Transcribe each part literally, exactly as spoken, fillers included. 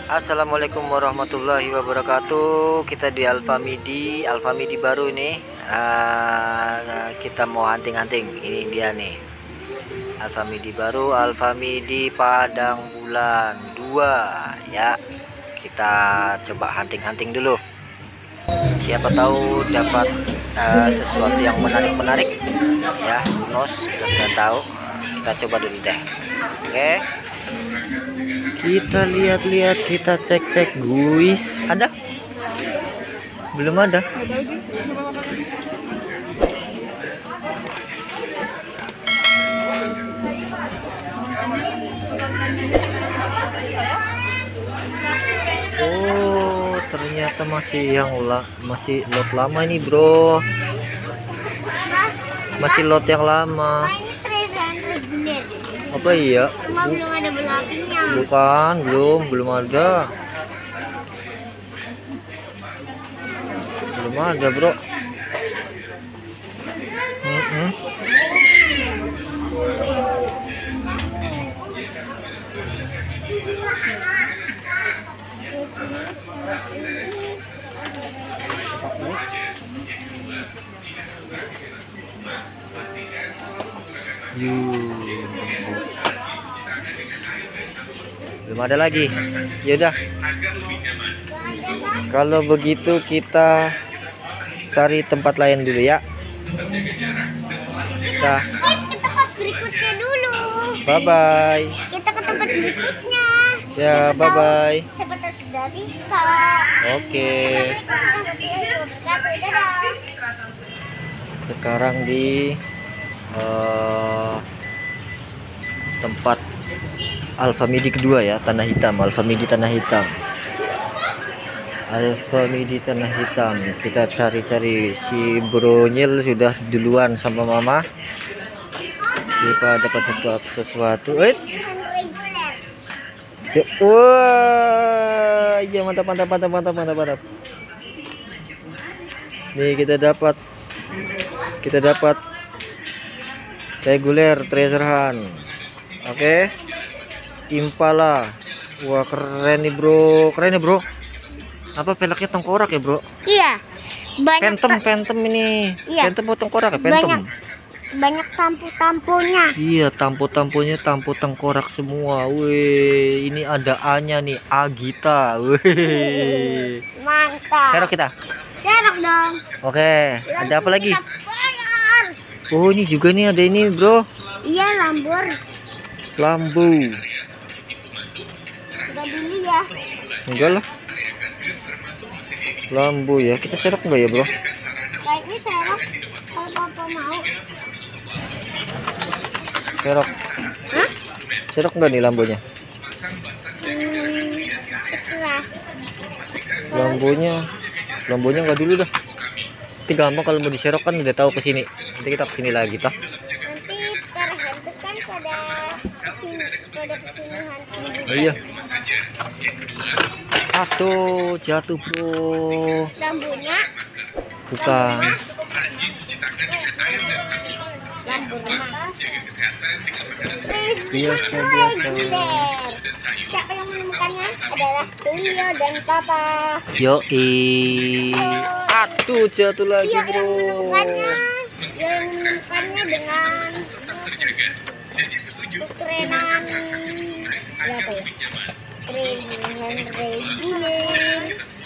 Assalamualaikum warahmatullahi wabarakatuh. Kita di Alfamidi, Alfamidi baru ini. Uh, kita mau hunting-hunting. Ini dia nih. Alfamidi baru, Alfamidi Padang Bulan dua ya. Kita coba hunting-hunting dulu. Siapa tahu dapat uh, sesuatu yang menarik-menarik ya. Nos kita tidak tahu. Kita coba dulu deh. Oke. Okay. Kita lihat-lihat, kita cek-cek, guys. Ada? Belum ada. Oh, ternyata masih yang lah, masih lot lama ini, bro. Masih lot yang lama. Apa iya? Cuma belum ada belapinya. Bukan, belum, belum ada. Belum ada, bro. Mm -mm. Yuh. Belum ada lagi. Ya udah. Kalau begitu kita cari tempat lain dulu ya. Dah. Tempat berikutnya dulu. Bye bye. Kita ke tempat berikutnya. Ya, bye bye. Siapa tahu sudah bisa. Oke. Sekarang di uh, tempat Alfamidi kedua ya, Tanah Hitam. Alfamidi Tanah Hitam. Alfamidi Tanah Hitam. Kita cari-cari. Si Bronyil sudah duluan sama mama. Kita dapat sesuatu sesuatu. Eh. Wah, iya mantap mantap mantap mantap mantap mantap. Nih kita dapat kita dapat reguler treasure hunt. Oke. Okay. Impala. Wah, keren nih, bro. Keren nih, bro. Apa peleknya tengkorak ya, bro? Iya. Banyak Phantom, Phantom ini. Iya. Phantom atau tengkorak ya? Phantom. Banyak, banyak tampu-tampunya. Iya, tampu-tampunya tampu tengkorak semua. Wih, ini ada A-nya nih, Agita. Wih. Mantap. Serok kita. Serok dong. Oke, ada apa lagi? Kita bayar. Oh, ini juga nih ada ini, bro. Iya, lambur. Lambu. Udah dulu ya. Enggak lah. Lambu ya. Kita serok enggak ya, bro? Kayak ini serok. Kalau papa mau. Serok. Hah? Serok enggak nih lambunya? Hmm, terserah. Lambunya. Lambunya enggak dulu dah. Nanti gampang kalau mau diserok kan udah tahu ke sini. Nanti kita ke sini lagi toh. Nanti terhentuk kan pada kesini, pada kesini hantu. Oh iya. Aduh, jatuh, bro. Lambunya. Bukan. Lambu rumah. Biasa, biasa. Siapa yang menemukannya adalah Tuyul dan Papa. Yoi. Aduh, jatuh lagi, Dia yang bro. menemukannya, dia yang menemukannya dengan kekerenan berapa ya? Kerenan reguler.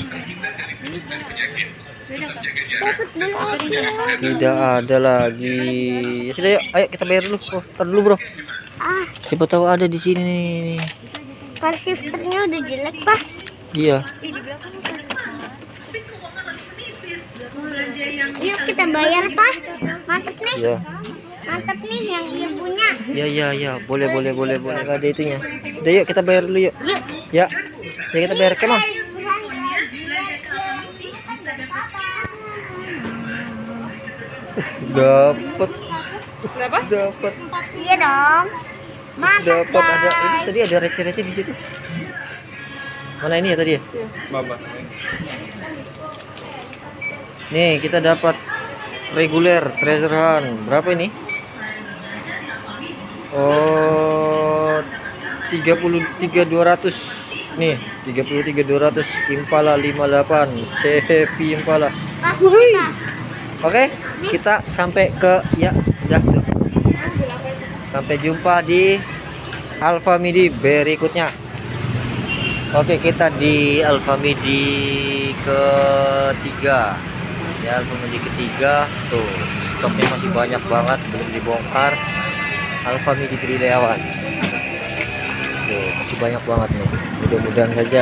Dapat dulu aku. Tidak ada lagi. Ya sudah, yuk. Ayo kita bayar dulu. Oh, tar dulu, bro. Ah, Siapa tahu ada di sini nih. car shifternya udah jelek, Pak. Iya. Yuk kita bayar, Pak. Mantap nih. Iya. Mantap nih yang dia punya. Iya, iya, iya. Boleh, boleh, boleh, boleh. Enggak ada itunya. Udah, yuk kita bayar dulu, yuk. Yuk. Ya. Ya kita bayar, come on. Dapat. Berapa? Dapat. Iya dong. Mantap, Dapat ada ini guys. tadi ada receh-receh di situ. Mana ini ya tadi ya? Mama. Nih, kita dapat reguler treasure hunt. Berapa ini? Oh, tiga puluh tiga dua ratus nih, tiga puluh tiga dua ratus Impala lima delapan Chevy Impala. Ah, Wuih. kita. Oke, kita sampai ke ya udah tuh. Sampai jumpa di Alfa Midi berikutnya. Oke, kita di Alfa Midi ketiga. Ya, Alfa Midi ketiga. Tuh, stoknya masih banyak banget, belum dibongkar. Alfa Midi Trileawan. Tuh, masih banyak banget nih. Mudah-mudahan saja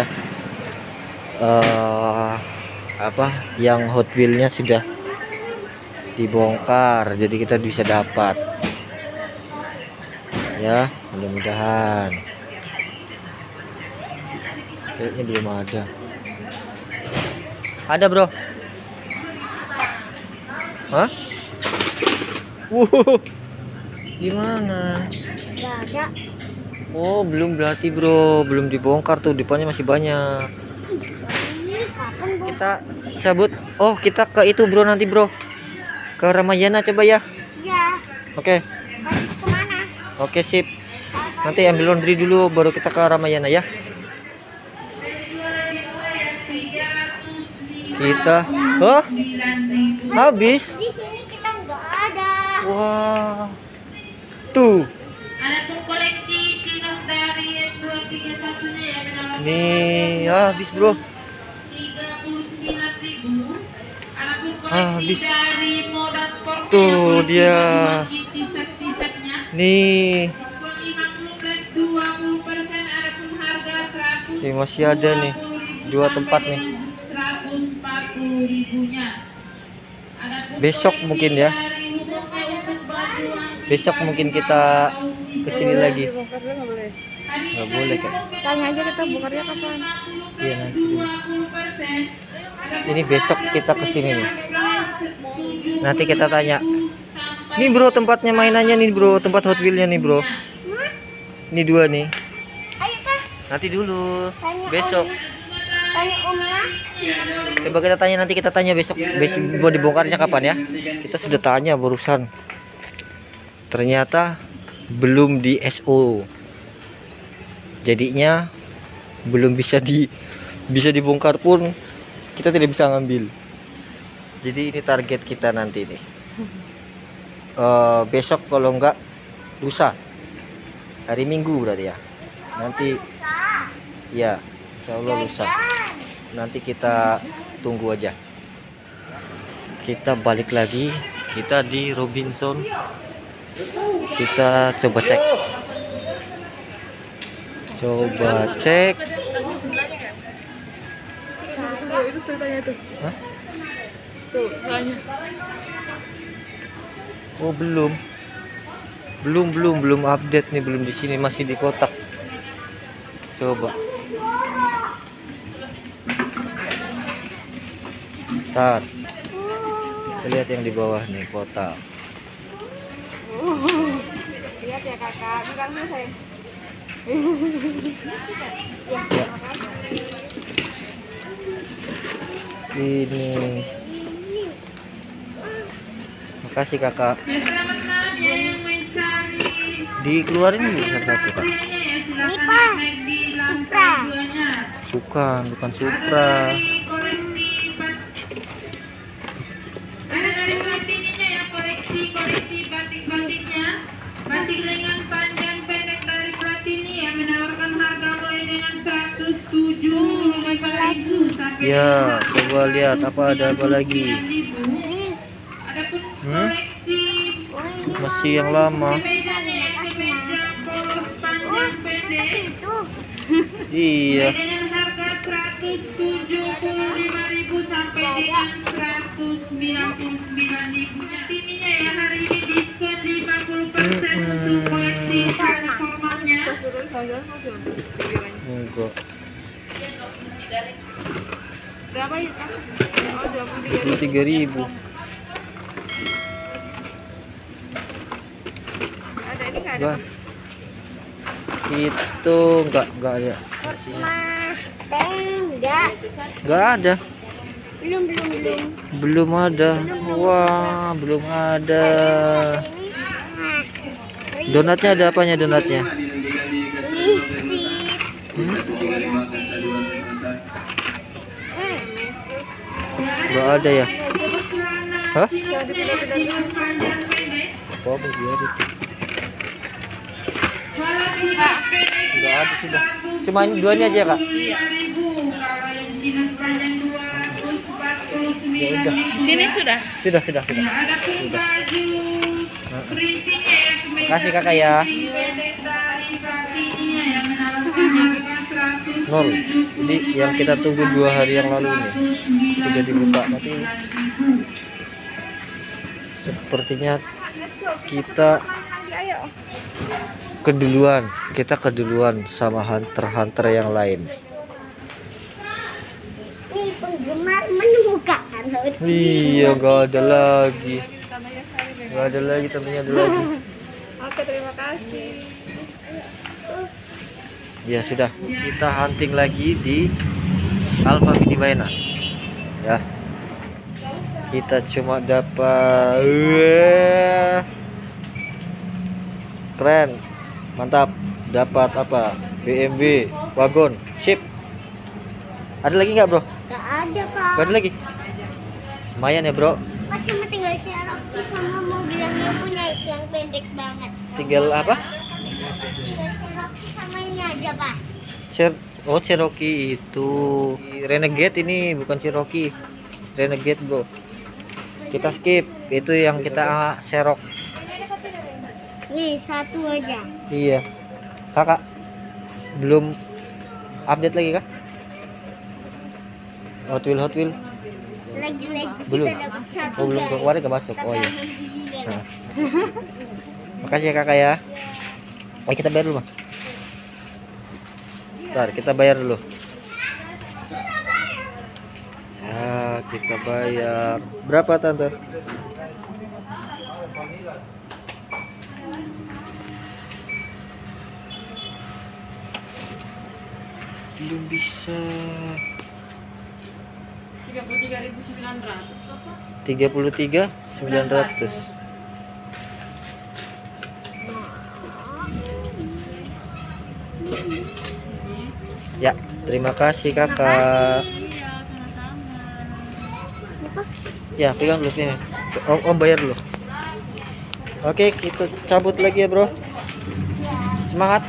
uh, apa yang Hot Wheelnya sudah dibongkar, jadi kita bisa dapat. Ya, mudah-mudahan. Kayaknya belum ada. Ada, bro? Hah? Wuh, gimana? Nggak ada. Oh, belum berarti, bro. Belum dibongkar tuh, depannya masih banyak. Ini kapan, Bu? Kita cabut. Oh, kita ke itu, bro, nanti, bro. Ke Ramayana coba ya. Iya. Oke. Balik kemana? Oke, sip. Nanti ambil laundry dulu baru kita ke Ramayana ya. Kita, oh, habis. Di sini kita nggak ada. Wah, tuh. Adapun koleksi Chinos dari M dua tiga satu-nya ya menawarkan Nih, habis, bro. tiga puluh sembilan ribu. Adapun Habis. koleksi dari Moda Sport Tuh dia. T-shirt-t-shirtnya Nih, diskon lima puluh plus dua puluh persen. Adapun harga seratus. nih masih ada nih dua tempat nih. seratus empat puluh ribunya. Adapun Besok koleksi mungkin ya. dari umumnya untuk baju anti Besok mungkin kita kesini lagi. Hari Nggak boleh kan? Tanya aja kita bukarnya kapan. Iya, nanti. Ini besok kita kesini nih. Nanti kita tanya. Nih, bro, tempatnya mainannya nih, bro. Tempat Hot Wheelnya nih, bro. Ini dua nih. Ayo kah? Nanti dulu. Tanya Besok. Om. Tanya Omnya. Coba kita tanya, nanti kita tanya besok. Besok mau dibongkarnya kapan ya? Kita sudah tanya barusan. Ternyata belum di S O. Jadinya belum bisa di bisa dibongkar pun kita tidak bisa ngambil. Jadi ini target kita nanti nih. Uh, besok kalau enggak lusa. Hari Minggu berarti ya. Nanti ya, insya Allah lusa. Nanti kita tunggu aja. Kita balik lagi. Kita di Robinson. Kita coba cek. Coba cek. Hah? Oh, belum. Belum, belum, belum update nih, belum di sini, masih di kotak. Coba. Ntar. Kita lihat yang di bawah nih, kotak. Lihat ya kakak, bukan saya. Ya. Ini. Makasih kakak. Ya, selamat malam ya yang mencari Dikeluarin dulu satu-satu kak. pilihannya ya, silakan Ini, Pak. naik di Supra. lantai duanya. Bukan, bukan Ada Supra. dari koleksi bat- ada dari platininya ya, koleksi koleksi batik-batiknya, batik lengan panjang pendek dari Platini yang menawarkan harga mulai dengan seratus tujuh puluh lima ribu sampai Ya, dengan coba lihat apa ada apa lagi. sembilan ribu. Adapun Hmm? koleksi Masih yang lama. kemejanya ya, kemeja polos panjang pendek Itu. Iya. dengan harga seratus tujuh puluh lima ribu sampai dengan seratus sembilan puluh sembilan ribu. Ininya ya, hari ini diskon lima puluh persen untuk koleksi pada formatnya. Enggak. Berapa ya kak? Oh, dua puluh dua puluh tiga ribu. Ada ini nggak ada? Bah. Itu enggak enggak ada. Masihnya. Mas, enggak. Enggak ada. Belum, belum, belum. Belum ada. Wah, belum ada. Ini Donatnya ada apanya donatnya? Lisis. Hmm? Nggak ada ya? Hah? Jinos panjang pendek. Oh, biar itu. Kalau jinos pendek Nggak ada sudah. Cuma ini dua ini aja ya, Kak? lima ribu. Kalau yang jinos panjang dua ratus empat puluh sembilan Ya udah. ribu. Sini sudah. Sudah, sudah, sudah. Ya, ada pun baju printingnya ya. Makasih Kakak ya. Pendek dari batiknya yang menawarkan harga seratus Nol. Jadi yang kita tunggu dua hari yang lalu nih sudah dibuka, tapi sepertinya kita keduluan, kita keduluan sama hunter-hunter yang lain. Nih penggemar menemukan. Iya, nggak ada lagi, nggak ada lagi, temennya ada lagi. Oke, terima kasih. Ya sudah, kita hunting lagi di Alfa Midi Baena. Ya, kita cuma dapat, wah, keren, mantap. Dapat apa? B M W wagon, sip. Ada lagi nggak, bro? Gak ada kak. Gak ada lagi. Lumayan ya, bro. Kak cuma tinggal Cherokee sama mobil yang dia punya itu yang pendek banget. Tinggal apa? Tinggal Cherokee sama ini aja pak. Cher oh, Cherokee itu Renegade, ini bukan Cherokee. Renegade, bro. Kita skip. Itu yang kita serok. Nih satu aja. Iya. Kakak belum update lagi kah? Hot Wheel, Hot Wheel Lagi-lagi belum. kita dapat satu. Oh, belum, guys. kemarin gak masuk. Oh iya. Iya. Nah. Makasih ya kakak ya. Eh, kita bayar dulu, Bang. Bentar, kita bayar dulu. Ya, kita bayar. Berapa, Tante? Belum bisa. tiga puluh tiga ribu sembilan ratus. tiga puluh tiga ribu sembilan ratus. Ya, terima kasih kakak. Iya, sama-sama. Ya, pegang dulu sini. Om, om bayar dulu. Oke, kita cabut lagi ya, bro. Semangat.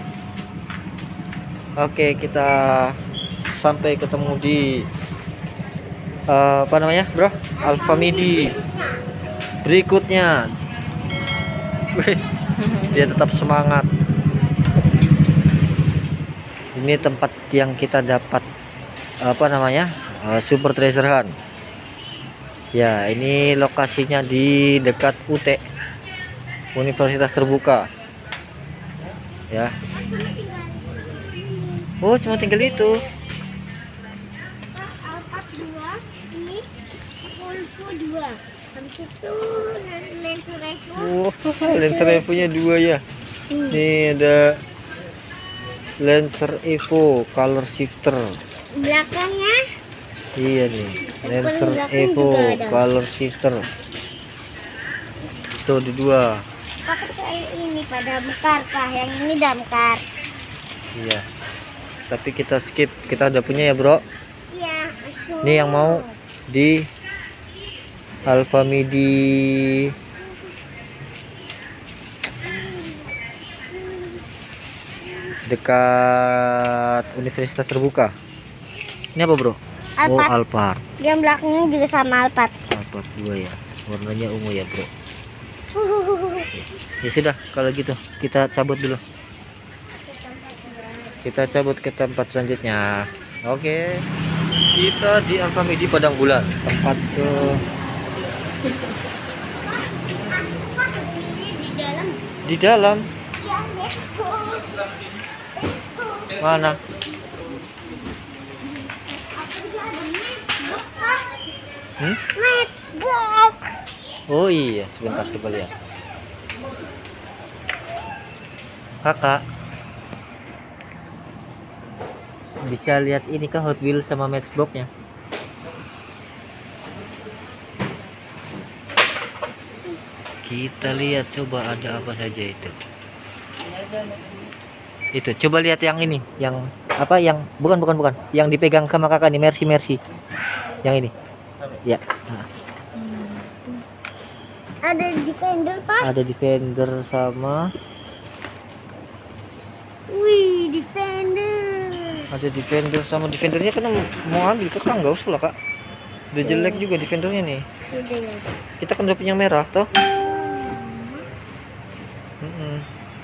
Oke, kita sampai ketemu di eh, apa namanya, bro? Alfa Midi berikutnya. Wih, dia tetap semangat. Ini tempat yang kita dapat apa namanya, eh, super treasure hunt. Ya, ini lokasinya di dekat U T, Universitas Terbuka. Ya. Oh, cuma tinggal itu. Alphard dua, ini Volvo dua. Habis itu Lancer Evo. Oh, Lancer Evo-nya dua ya. Ini ada Lancer Evo color shifter. Belakangnya Iya nih, Lancer belakang Evo juga ada. color shifter. Itu ada dua. pakai kayak ini pada damkar kah? Yang ini damkar. Iya. Tapi kita skip. Kita udah punya ya, bro. Iya. asyik. Ini yang mau di Alfa Midi dekat Universitas Terbuka. Ini apa, bro? Oh, Alphard. Alphard. Yang belakangnya juga sama Alphard. Alphard dua ya. Warnanya ungu ya, bro. Ya sudah, kalau gitu kita cabut dulu. Kita cabut ke tempat selanjutnya. Oke. Kita di Alfa Midi Padang Bulan, tempat ke Di dalam. di dalam. Ya, let's go. Mana? Hmm? Let's go. Oh iya, sebentar coba lihat. Kakak bisa lihat ini kah Hot Wheels sama Matchbox-nya? Kita lihat coba ada apa saja itu. Itu coba lihat yang ini, yang Apa yang bukan bukan bukan yang dipegang sama kakak nih, Mercy Mercy. Yang ini. Ya. Nah, Ada Defender, Pak. ada Defender sama Wih, Defender. ada Defender sama Defendernya kan mau ambil kakak nggak usah lah kak. Udah jelek juga Defendernya nih. Udah ya. Kita kan udah punya merah toh. Mm-mm.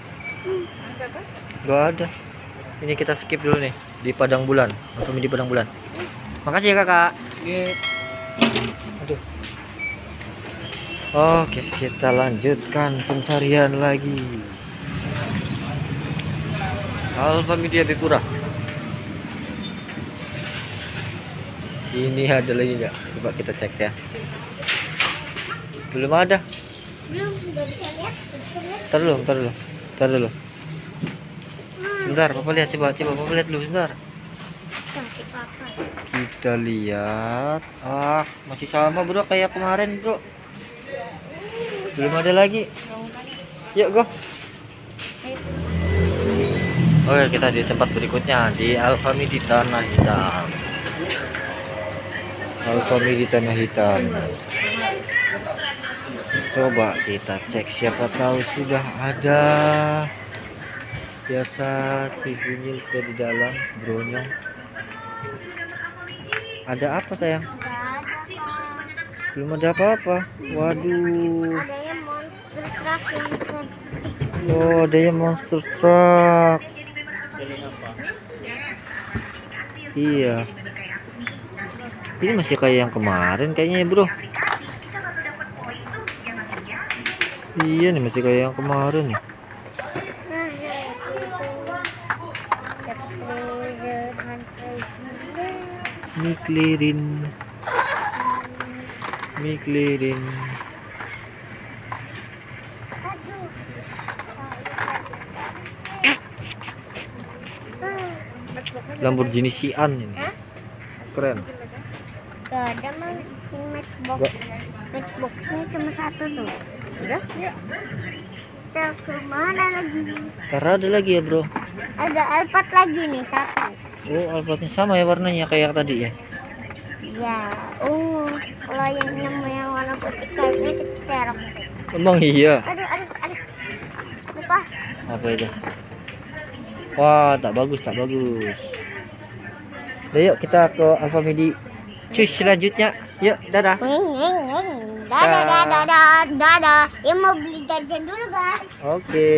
Gak ada. Ini kita skip dulu nih di Padang Bulan. Atau di Padang Bulan. Makasih ya kakak. Aduh. Oke, kita lanjutkan pencarian lagi. Alfa Media Bipura. Ini ada lagi nggak? Coba kita cek ya. Belum ada. Belum, nggak bisa lihat. Nggak bisa lihat. Ntar dulu, ntar dulu, ntar dulu. Sebentar, papa lihat, coba, coba papa lihat dulu sebentar. Kasih papa. Kita lihat. Ah, masih sama bro kayak kemarin bro. Belum ada lagi. Yuk go. Oke, kita di tempat berikutnya di Alfa Media Tanah Hitam. Alfa Media Tanah Hitam. Coba kita cek, siapa tahu sudah ada. Biasa si Bunyil sudah di dalam, bronyong. Ada apa sayang? Nggak ada, Pak. Belum ada apa-apa. Waduh. Adanya monster truck yang versi. Oh, adanya monster truck. Iya. Ini masih kayak yang kemarin kayaknya ya, bro. Iya nih, masih kayak yang kemarin nih. Nah, ya, itu. The Pleasure Hunter. Miklirin. Miklirin. Aduh. Lamborghini Sian ini. Hah? Keren. Gak ada mang isi matchbox. Gak. Matchboxnya cuma satu tuh. Udah? Ya. Kita ke mana lagi? Ntar ada lagi ya, bro. Ada Alphard lagi nih satu. Oh, Alphardnya sama ya warnanya kayak tadi ya. Ya. Oh, kalau yang nemu yang warna putih kayaknya kecerok. Emang iya. Aduh, aduh, aduh. Lupa. Apa itu? Wah, tak bagus, tak bagus. Udah, yuk kita ke Alfa Media. Cus selanjutnya. Yuk, dadah. Weng, weng, weng. Dadah, dadah, dadah, dadah. Ya mau beli jajan dulu, guys. Oke.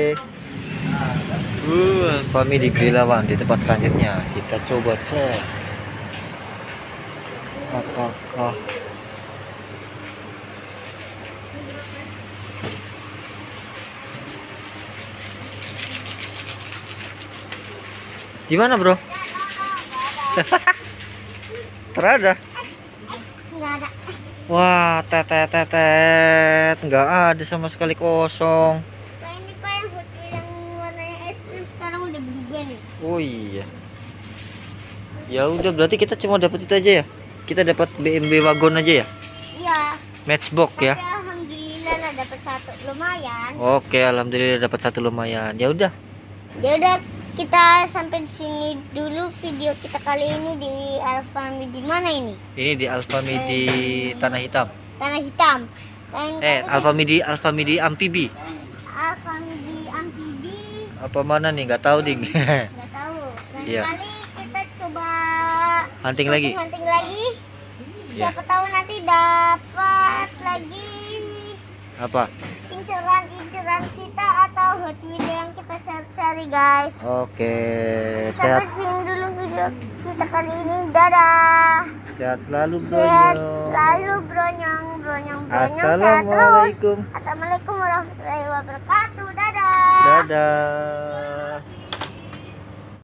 Uh, Alfa Media Grilawan di tempat selanjutnya. Kita coba cek. Apakah gimana, bro? Terada. Nggak ada. Wah, tetet tetet, nggak ada sama sekali kosong. Nah, ini Pak yang Hot Wheels yang warnanya es krim sekarang udah berubah nih. Oh iya. Ya udah, berarti kita cuma dapat itu aja ya. Kita dapat B M W wagon aja ya. Iya. Matchbox Tapi ya. alhamdulillah lah dapat satu lumayan. Oke, alhamdulillah dapat satu lumayan. Ya udah. Ya udah kita sampai di sini dulu video kita kali ini di Alfa Media mana ini? Ini di Alfa Media Tanah Hitam. Tanah Hitam. Dan Eh, Alfa Media Alfa Media Amfibi. Alfa Media Amfibi Apa mana nih? Nggak tahu ding. nggak tahu. Dan Iya. kali kita coba Hunting lagi. hunting lagi. Iya. Siapa tahu nanti dapat lagi Apa? inceran-inceran kita atau Hot Wheels yang kita cari-cari, guys. Oke, Sampai sehat sini dulu video kita kali ini. Dadah. sehat selalu, bro. Sehat selalu, bronyong, bronyong, bronyong. Sehat terus. Assalamualaikum. Assalamualaikum warahmatullahi wabarakatuh. Dadah. Dadah.